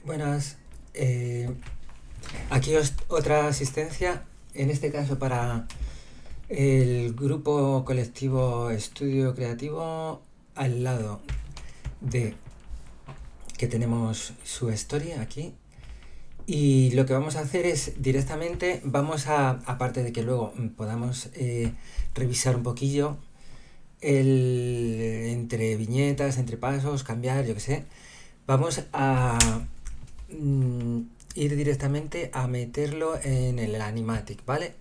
Buenas. Aquí otra asistencia, en este caso para el grupo colectivo Estudio Creativo, al lado de que tenemos su story aquí. Y lo que vamos a hacer es directamente, aparte de que luego podamos revisar un poquillo entre viñetas, entre pasos, cambiar, yo qué sé, vamos a ir directamente a meterlo en el animatic, ¿vale?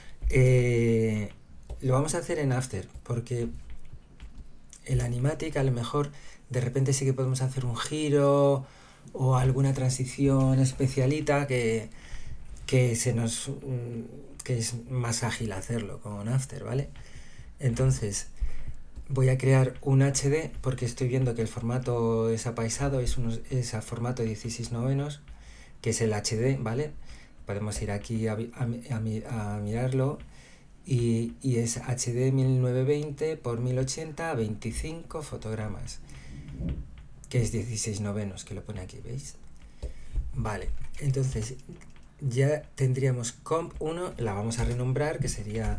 Lo vamos a hacer en After, porque el animatic a lo mejor de repente sí que podemos hacer un giro o alguna transición especialita que que es más ágil hacerlo con After, ¿vale? Entonces voy a crear un HD porque estoy viendo que el formato es apaisado, es a formato 16 novenos, que es el HD, ¿vale? Podemos ir aquí a mirarlo y es HD 1920 por 1080, 25 fotogramas, que es 16 novenos, que lo pone aquí, ¿veis? Vale, entonces ya tendríamos comp 1, la vamos a renombrar, que sería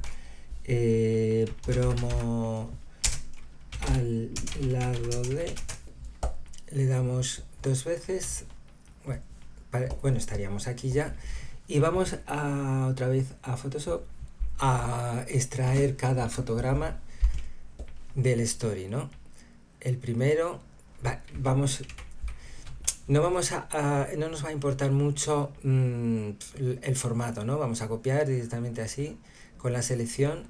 promo al lado de, le damos 2 veces, bueno, estaríamos aquí ya, y vamos otra vez a Photoshop a extraer cada fotograma del story, ¿no? El primero, no nos va a importar mucho el formato, ¿no? Vamos a copiar directamente así con la selección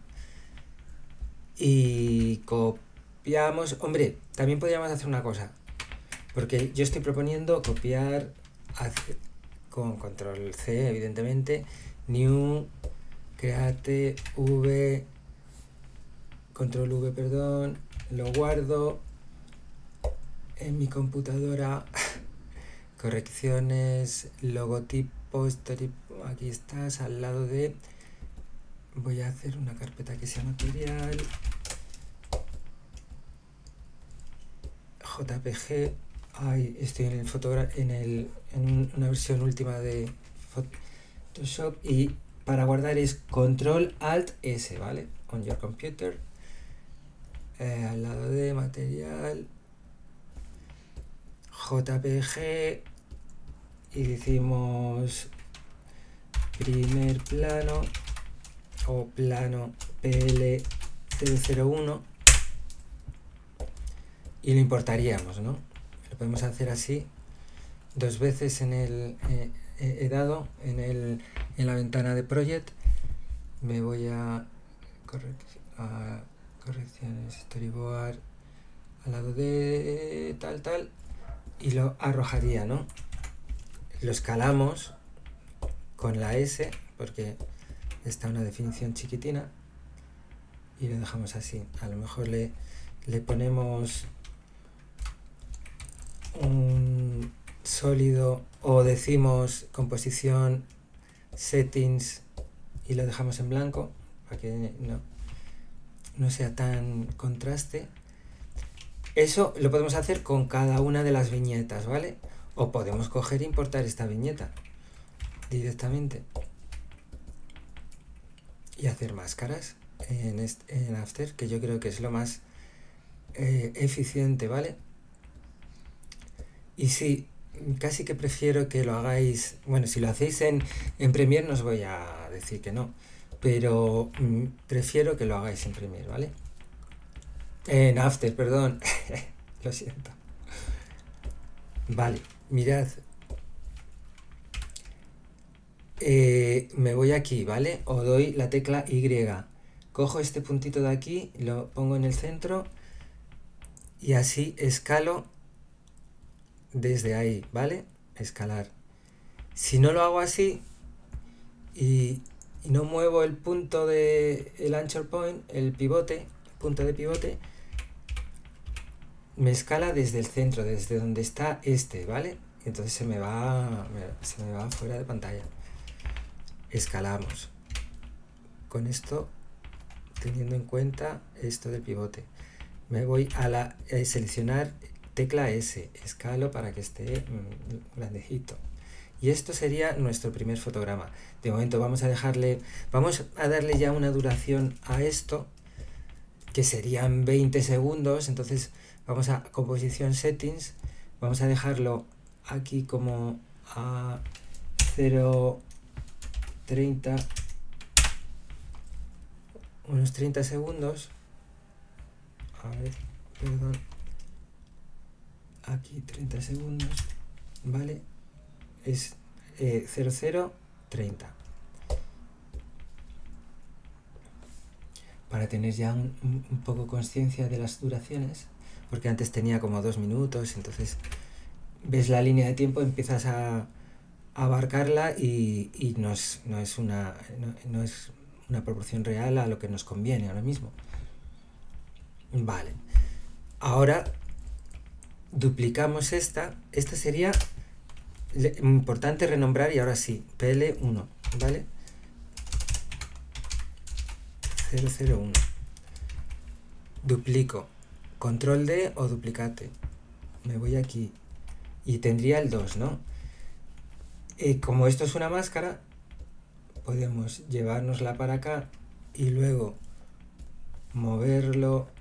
y copiamos. Hombre, también podríamos hacer una cosa, porque yo estoy proponiendo copiar con control C, evidentemente, new, create v, control v, perdón, lo guardo en mi computadora, correcciones, logotipo, aquí estás, al lado de, voy a hacer una carpeta que sea material, JPG, ahí estoy en una versión última de Photoshop, y para guardar es control alt S, ¿vale? On your computer, al lado de material, JPG, y decimos primer plano o plano PL001 y lo importaríamos, ¿no? Lo podemos hacer así 2 veces he dado en la ventana de project, me voy a correcciones, storyboard, al lado de tal, y lo arrojaría, ¿no? Lo escalamos con la S porque está una definición chiquitina y lo dejamos así. A lo mejor le ponemos un sólido o decimos composición, settings, y lo dejamos en blanco para que no sea tan contraste. Eso lo podemos hacer con cada una de las viñetas, ¿vale? O podemos coger e importar esta viñeta directamente y hacer máscaras en After, que yo creo que es lo más eficiente, ¿vale? Y sí, casi que prefiero que lo hagáis, bueno, si lo hacéis en Premiere no os voy a decir que no, pero prefiero que lo hagáis en Premiere, ¿vale? En After, perdón, lo siento. Vale, mirad, me voy aquí, ¿vale? O doy la tecla Y, cojo este puntito de aquí, lo pongo en el centro y así escalo desde ahí, ¿vale? Escalar. Si no lo hago así y no muevo el punto el anchor point, el pivote, punto de pivote, me escala desde el centro, desde donde está ¿vale? Entonces se me va fuera de pantalla. Escalamos. Con esto, teniendo en cuenta esto del pivote, me voy a seleccionar tecla S, escalo para que esté grandecito. Y esto sería nuestro primer fotograma. De momento vamos a darle ya una duración a esto, que serían 20 segundos. Entonces vamos a composición settings, vamos a dejarlo aquí como a 0,30, unos 30 segundos. A ver, perdón, aquí 30 segundos, ¿vale? Es 0030, para tener ya un poco conciencia de las duraciones, porque antes tenía como 2 minutos. Entonces ves la línea de tiempo, empiezas a abarcarla y no es una proporción real a lo que nos conviene ahora mismo. Vale, ahora duplicamos esta sería importante renombrar, y ahora sí, PL1, ¿vale? 001. Duplico, control D o duplicate. Me voy aquí y tendría el 2, ¿no? Como esto es una máscara, podemos llevárnosla para acá y luego moverlo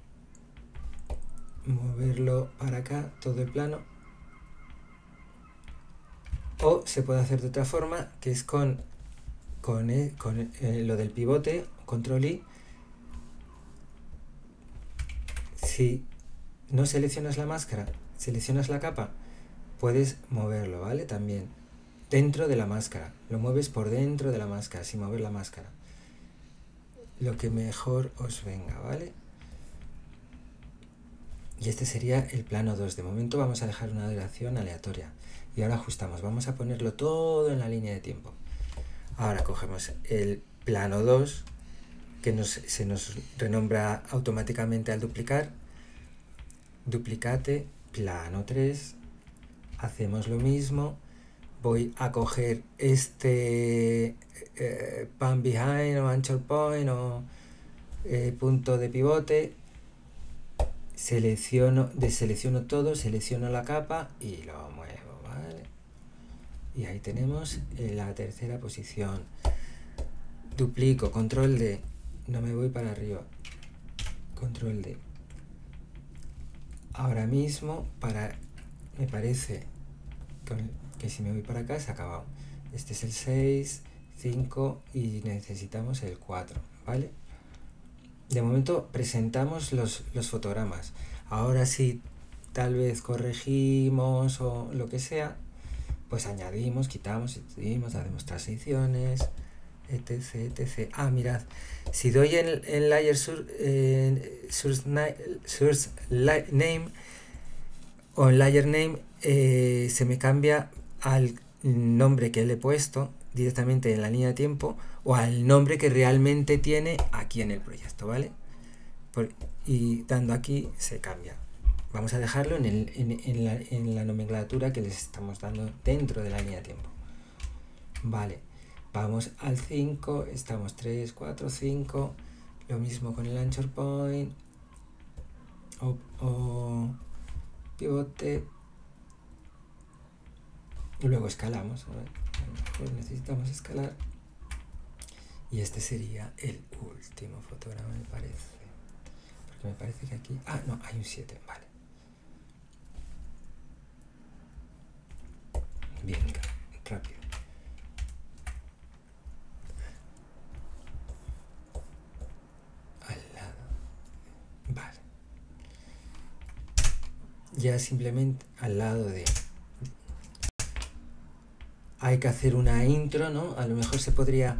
para acá, todo el plano. O se puede hacer de otra forma, que es con lo del pivote, control I. Si no seleccionas la máscara, seleccionas la capa, puedes moverlo, ¿vale? También dentro de la máscara, lo mueves por dentro de la máscara, sin mover la máscara, lo que mejor os venga, ¿vale? Y este sería el plano 2. De momento vamos a dejar una duración aleatoria. Y ahora ajustamos. Vamos a ponerlo todo en la línea de tiempo. Ahora cogemos el plano 2, que se nos renombra automáticamente al duplicar. Duplicate, plano 3. Hacemos lo mismo. Voy a coger este pan behind o anchor point o punto de pivote. Deselecciono todo, selecciono la capa y lo muevo, ¿vale? Y ahí tenemos la tercera posición. Duplico, control D, no me voy para arriba, control D. Ahora mismo, me parece que si me voy para acá se ha acabado. Este es el 6, 5 y necesitamos el 4, ¿vale? De momento presentamos los fotogramas. Ahora sí, tal vez corregimos o lo que sea, pues añadimos, quitamos, subimos, hacemos transiciones, etc, etc. Ah, mirad, si doy en layer source name o en layer name, se me cambia al nombre que le he puesto directamente en la línea de tiempo o al nombre que realmente tiene aquí en el proyecto, ¿vale? Y dando aquí se cambia. Vamos a dejarlo en la nomenclatura que les estamos dando dentro de la línea de tiempo. Vale, vamos al 5, estamos 3, 4, 5, lo mismo con el anchor point o pivote, y luego escalamos, a ver, pues necesitamos escalar, y este sería el último fotograma, me parece, porque me parece que aquí, no, hay un 7, vale. Bien, rápido. Al lado. Vale. Ya simplemente al lado de... Hay que hacer una intro, ¿no? A lo mejor se podría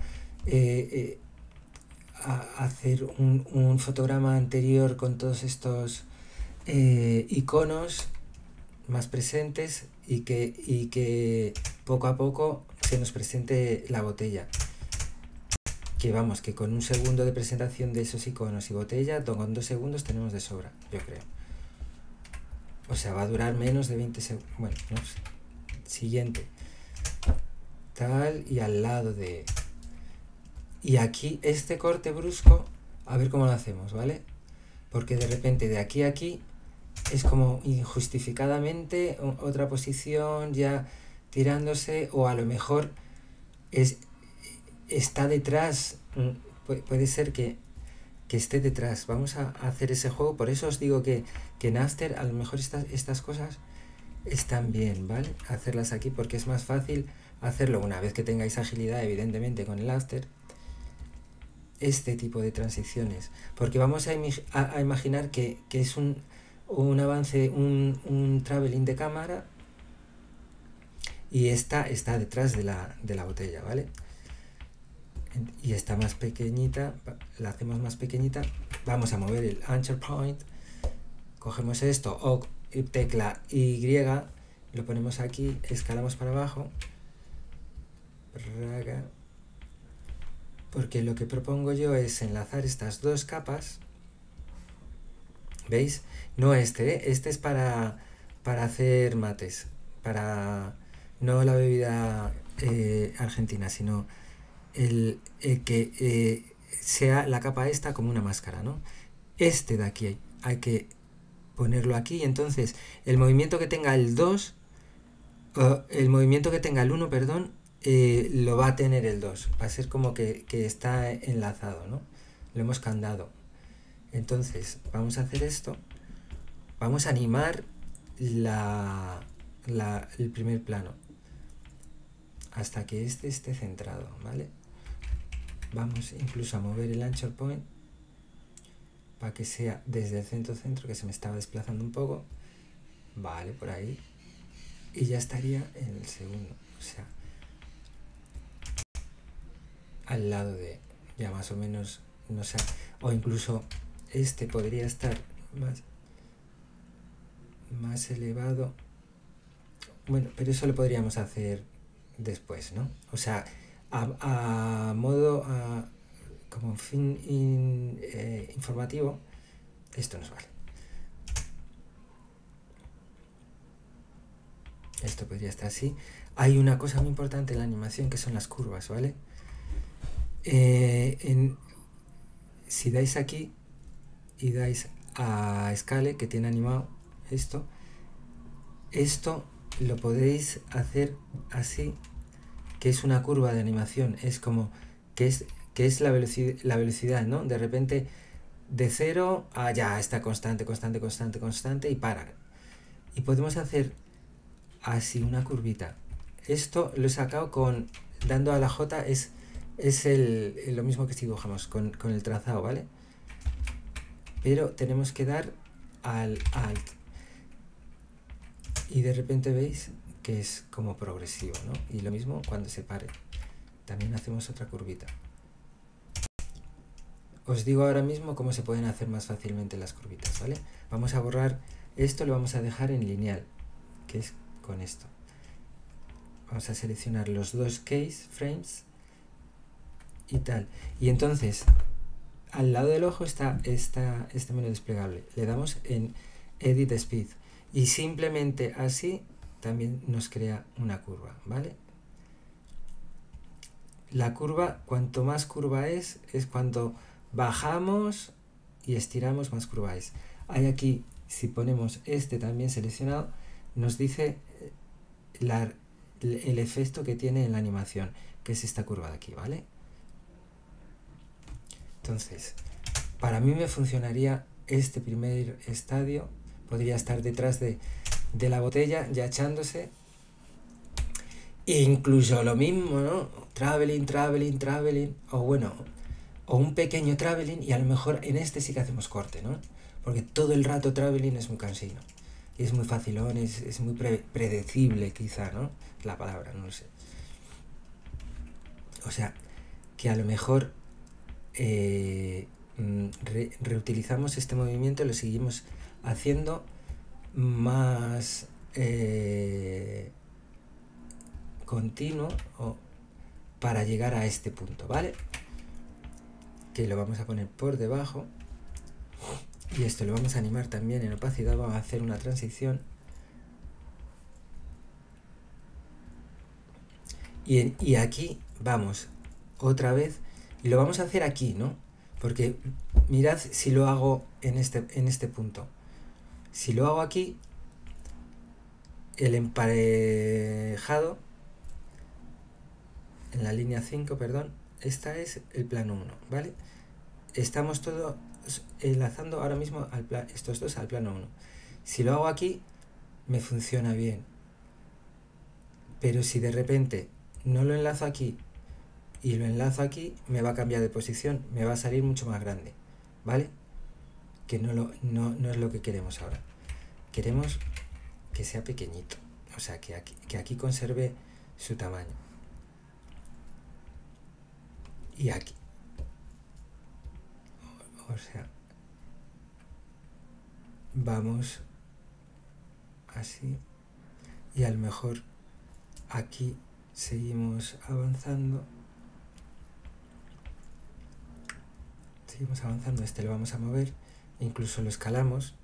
hacer un fotograma anterior con todos estos iconos más presentes y que poco a poco se nos presente la botella. Que vamos, que con un segundo de presentación de esos iconos y botella, con 2 segundos tenemos de sobra, yo creo. O sea, va a durar menos de 20 segundos. Bueno, no sé. Siguiente. Tal, y al lado de... Y aquí, este corte brusco, a ver cómo lo hacemos, ¿vale? Porque de repente de aquí a aquí es como injustificadamente otra posición ya tirándose, o a lo mejor está detrás, puede ser que esté detrás. Vamos a hacer ese juego, por eso os digo que en After a lo mejor estas cosas están bien, ¿vale? Hacerlas aquí porque es más fácil hacerlo una vez que tengáis agilidad, evidentemente, con el After, este tipo de transiciones, porque vamos a imaginar que es un avance, un traveling de cámara, y esta está detrás de la botella, ¿vale? Y está más pequeñita, la hacemos más pequeñita, vamos a mover el anchor point, cogemos esto, o tecla Y, lo ponemos aquí, escalamos para abajo, porque lo que propongo yo es enlazar estas dos capas, ¿veis? No este es para hacer mates, no la bebida argentina, sino que sea la capa esta como una máscara, ¿no? Este de aquí hay que ponerlo aquí, y entonces el movimiento que tenga el 2, el movimiento que tenga el 1, perdón, lo va a tener el 2, va a ser como que está enlazado, ¿no? Lo hemos candado. Entonces vamos a hacer esto, vamos a animar el primer plano hasta que este esté centrado, ¿vale? Vamos incluso a mover el anchor point para que sea desde el centro, que se me estaba desplazando un poco, vale, por ahí, y ya estaría en el segundo, o sea, al lado de, ya más o menos, no sé, o incluso este podría estar más elevado, bueno, pero eso lo podríamos hacer después, ¿no? O sea, a modo, como fin informativo, esto nos vale. Esto podría estar así. Hay una cosa muy importante en la animación, que son las curvas, ¿vale? Si dais aquí y dais a Scale, que tiene animado esto lo podéis hacer así, que es una curva de animación, es como que es la velocidad, ¿no? De repente de 0 a ya está constante y para. Y podemos hacer así una curvita. Esto lo he sacado dando a la J, es lo mismo que si dibujamos con el trazado, ¿vale? Pero tenemos que dar al Alt. Y de repente veis que es como progresivo, ¿no? Y lo mismo cuando se pare. También hacemos otra curvita. Os digo ahora mismo cómo se pueden hacer más fácilmente las curvitas, ¿vale? Vamos a borrar esto, lo vamos a dejar en lineal, que es con esto. Vamos a seleccionar los dos case frames y tal. Y entonces, al lado del ojo está este menú desplegable. Le damos en Edit Speed. Y simplemente así también nos crea una curva, ¿vale? La curva, cuanto más curva es cuando bajamos y estiramos, más curva es. Hay aquí, si ponemos este también seleccionado, nos dice el efecto que tiene en la animación, que es esta curva de aquí, ¿vale? Entonces, para mí me funcionaría este primer estadio. Podría estar detrás de la botella, ya echándose. Incluso lo mismo, ¿no? Traveling. O bueno, o un pequeño traveling, y a lo mejor en este sí que hacemos corte, ¿no? Porque todo el rato traveling es muy cansino. Y es muy facilón, es muy predecible, quizá, ¿no? La palabra, no lo sé. O sea, que a lo mejor reutilizamos este movimiento, lo seguimos haciendo más continuo para llegar a este punto, ¿vale? Que lo vamos a poner por debajo, y esto lo vamos a animar también en opacidad. Vamos a hacer una transición y aquí vamos otra vez, y lo vamos a hacer aquí, ¿no? Porque mirad si lo hago en este punto. Si lo hago aquí, el emparejado, en la línea 5, perdón, esta es el plano 1, ¿vale? Estamos todos enlazando ahora mismo estos dos al plano 1. Si lo hago aquí, me funciona bien. Pero si de repente no lo enlazo aquí y lo enlazo aquí, me va a cambiar de posición, me va a salir mucho más grande, ¿vale? Que no es lo que queremos ahora. Queremos que sea pequeñito, o sea, que aquí conserve su tamaño. Y aquí. O sea, vamos así. Y a lo mejor aquí seguimos avanzando. Este lo vamos a mover, incluso lo escalamos.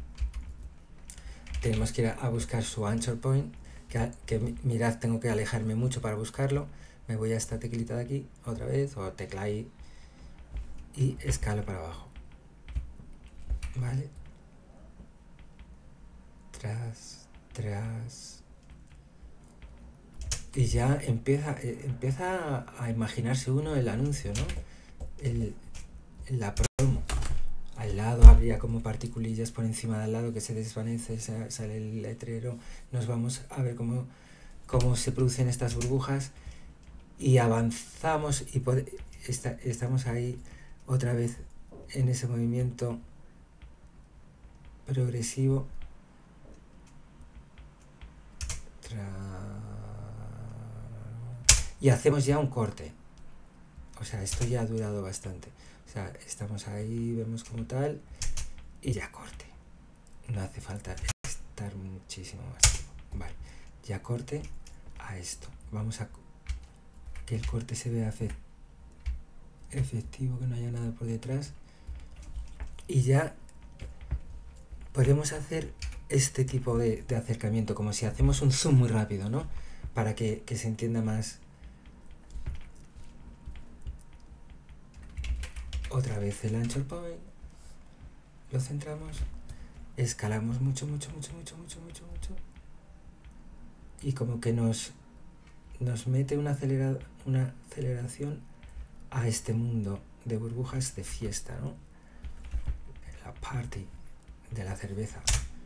Tenemos que ir a buscar su anchor point, que mirad, tengo que alejarme mucho para buscarlo. Me voy a esta teclita de aquí, otra vez, o tecla ahí, y escalo para abajo. ¿Vale? Tras. Y ya empieza a imaginarse uno el anuncio, ¿no? La promo. Al lado habría como particulillas por encima de al lado que se desvanece, sale el letrero. Nos vamos a ver cómo se producen estas burbujas y avanzamos y estamos ahí otra vez en ese movimiento progresivo. Y hacemos ya un corte. O sea, esto ya ha durado bastante. O sea, estamos ahí, vemos como tal, y ya corte. No hace falta estar muchísimo más tiempo. Vale, ya corte a esto. Vamos a que el corte se vea efectivo, que no haya nada por detrás. Y ya podemos hacer este tipo de acercamiento, como si hacemos un zoom muy rápido, ¿no? Para que se entienda más. Otra vez el anchor point, lo centramos, escalamos mucho, y como que nos mete una aceleración a este mundo de burbujas de fiesta, ¿no? La party de la cerveza.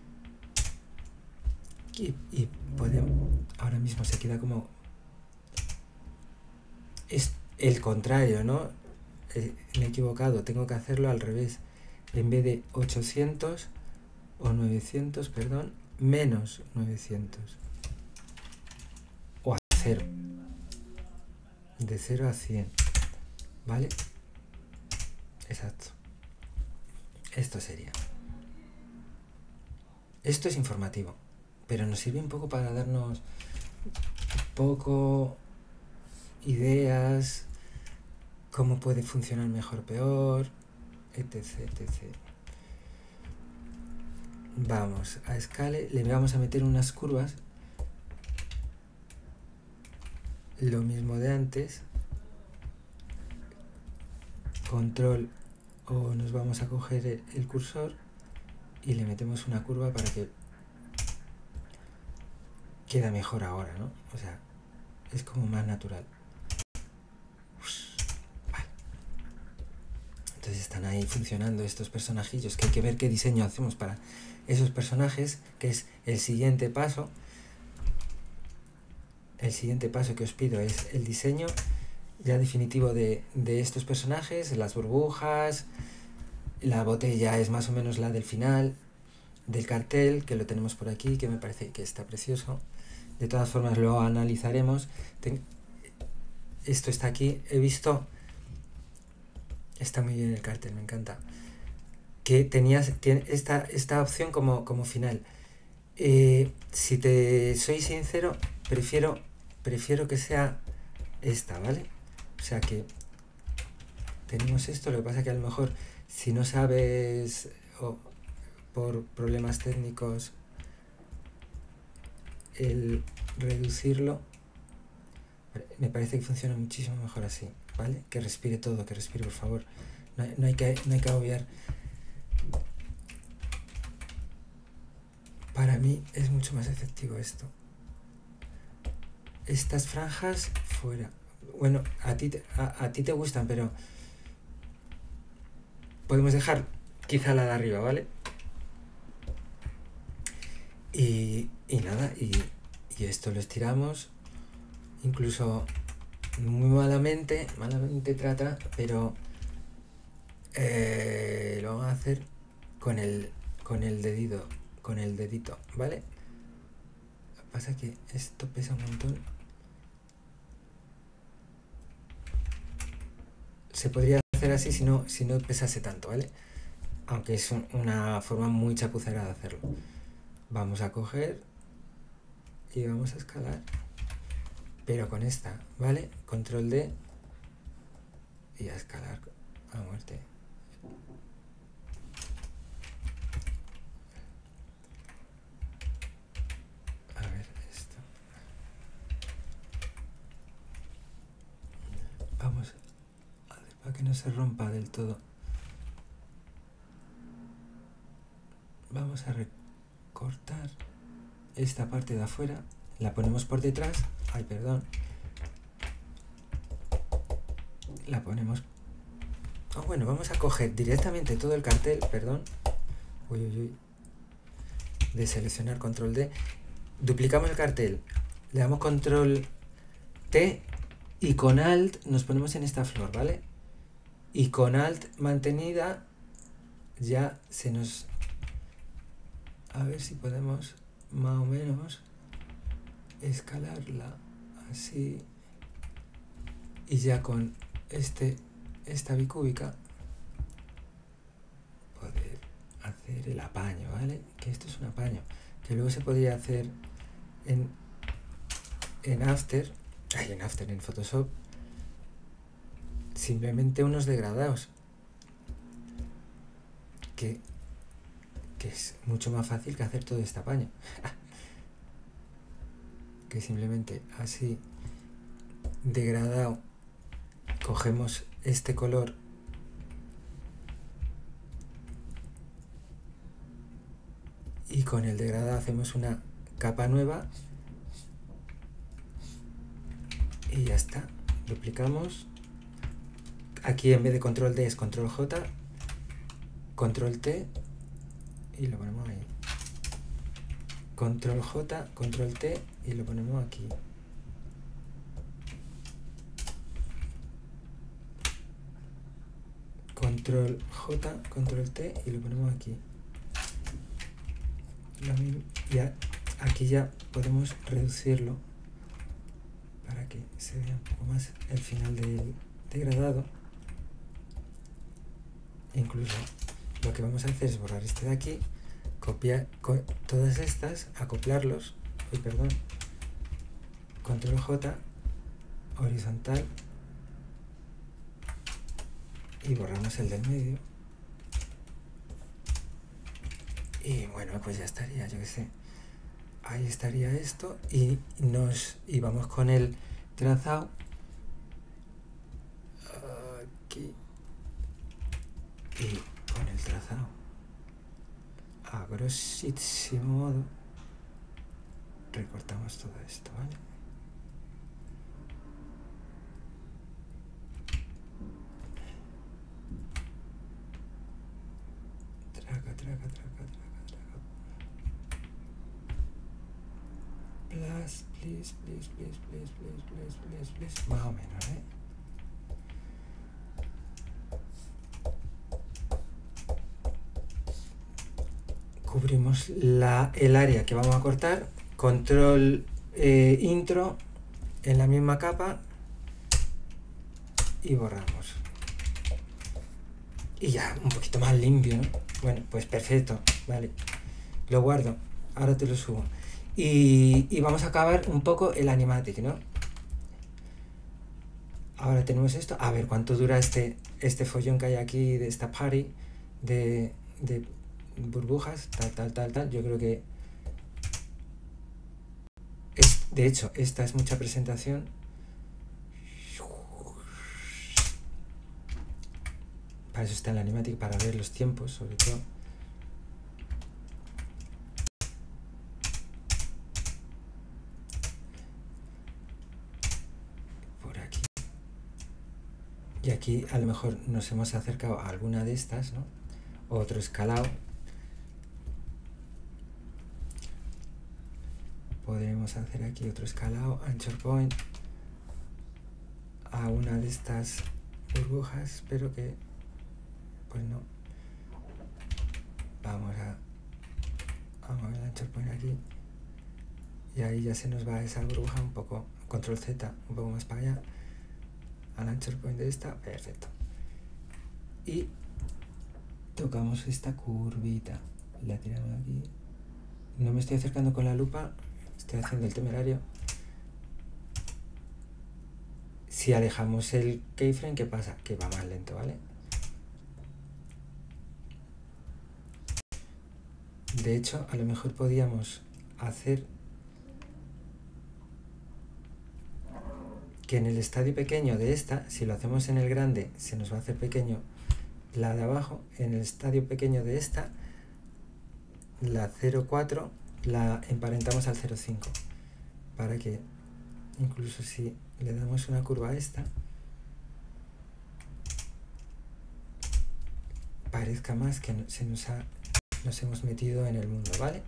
Y podemos, ahora mismo se queda como, es el contrario, ¿no? Me he equivocado, tengo que hacerlo al revés. En vez de 800 o 900, perdón, menos 900. O a 0. De 0 a 100. ¿Vale? Exacto. Esto sería. Esto es informativo, pero nos sirve un poco para darnos un poco ideas, cómo puede funcionar mejor o peor, etc. Vamos a escale, le vamos a meter unas curvas, lo mismo de antes, control, o nos vamos a coger el cursor y le metemos una curva para que queda mejor ahora, ¿no? O sea, es como más natural. Entonces están ahí funcionando estos personajillos, que hay que ver qué diseño hacemos para esos personajes, que es el siguiente paso. El siguiente paso que os pido es el diseño ya definitivo de estos personajes, las burbujas, la botella es más o menos la del final, del cartel, que lo tenemos por aquí, que me parece que está precioso. De todas formas lo analizaremos. Esto está aquí, he visto... Está muy bien el cartel, me encanta. Que tiene esta opción como final. Si te soy sincero, prefiero que sea esta, ¿vale? O sea que tenemos esto, lo que pasa que a lo mejor si no sabes o por problemas técnicos el reducirlo, me parece que funciona muchísimo mejor así, ¿vale? Que respire todo, que respire, por favor. No hay que agobiar. Para mí es mucho más efectivo esto. Estas franjas fuera. Bueno, a ti te gustan, pero podemos dejar quizá la de arriba, ¿vale? Y nada, y esto lo estiramos, incluso muy malamente trata, pero lo vamos a hacer con el dedito, ¿vale? Lo que pasa es que esto pesa un montón. Se podría hacer así si no pesase tanto, ¿vale? Aunque es una forma muy chapucera de hacerlo. Vamos a coger y vamos a escalar, pero con esta, ¿vale? Control D y a escalar a muerte. A ver esto. Vamos a ver para que no se rompa del todo. Vamos a recortar esta parte de afuera, la ponemos por detrás. Ay, perdón. La ponemos. Bueno, vamos a coger directamente todo el cartel, perdón. Uy. De seleccionar control D. Duplicamos el cartel. Le damos control T y con Alt nos ponemos en esta flor, ¿vale? Y con Alt mantenida ya se nos... A ver si podemos más o menos escalarla así. Y ya con esta bicúbica poder hacer el apaño, ¿vale? Que esto es un apaño. Que luego se podría hacer en Photoshop, simplemente unos degradados. Que es mucho más fácil que hacer todo este apaño. Que simplemente así, degradado, cogemos este color y con el degradado hacemos una capa nueva y ya está. Duplicamos. Aquí en vez de control D es control J, control T y lo ponemos ahí. Control J, control T y lo ponemos aquí. Control J, control T y lo ponemos aquí. Ya, aquí ya podemos reducirlo para que se vea un poco más el final del degradado. Incluso lo que vamos a hacer es borrar este de aquí, copiar todas estas, acoplarlos, control J, horizontal y borramos el del medio. Y bueno, pues ya estaría, yo qué sé. Ahí estaría esto y vamos con el trazado aquí y con el trazado a grosísimo modo recortamos todo esto, ¿vale? Traca. Please. Más o menos, ¿eh? Cubrimos el área que vamos a cortar. Control intro en la misma capa y borramos. Y ya, un poquito más limpio, ¿no? Bueno, pues perfecto, vale. Lo guardo, ahora te lo subo. Y vamos a acabar un poco el animatic, ¿no? Ahora tenemos esto. A ver cuánto dura este follón que hay aquí de esta party de burbujas, tal. Yo creo que de hecho esta es mucha presentación. Para eso está el animatic, para ver los tiempos, sobre todo. Y aquí a lo mejor nos hemos acercado a alguna de estas, ¿no? Otro escalado. Podremos hacer aquí otro escalado, anchor point, a una de estas burbujas. Espero que... pues no. Vamos a mover el anchor point aquí. Y ahí ya se nos va esa burbuja un poco, control Z, un poco más para allá. Al anchor point de esta, perfecto. Y tocamos esta curvita, la tiramos aquí. No me estoy acercando con la lupa, estoy haciendo el temerario. Si alejamos el keyframe, ¿qué pasa? Que va más lento, ¿vale? De hecho, a lo mejor podíamos hacer que en el estadio pequeño de esta, si lo hacemos en el grande, se nos va a hacer pequeño la de abajo. En el estadio pequeño de esta, la 0,4 la emparentamos al 0,5, para que incluso si le damos una curva a esta, parezca más que nos hemos metido en el mundo, ¿vale?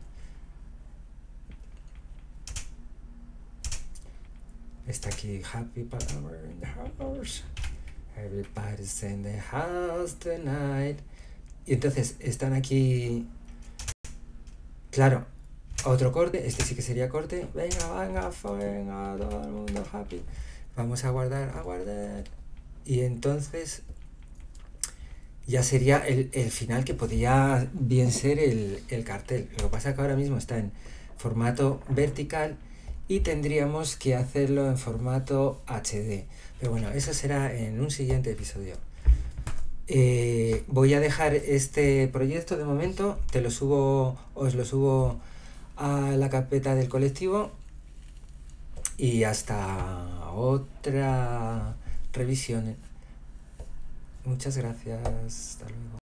Está aquí Happy Power in the house, everybody's in the house tonight. Y entonces están aquí, claro, otro corte. Este sí que sería corte. Venga, venga, venga, todo el mundo happy. Vamos a guardar, y entonces ya sería el final, que podía bien ser el cartel. Lo que pasa es que ahora mismo está en formato vertical y tendríamos que hacerlo en formato HD. Pero bueno, eso será en un siguiente episodio. Voy a dejar este proyecto de momento, os lo subo a la carpeta del colectivo, y hasta otra revisión. Muchas gracias, hasta luego.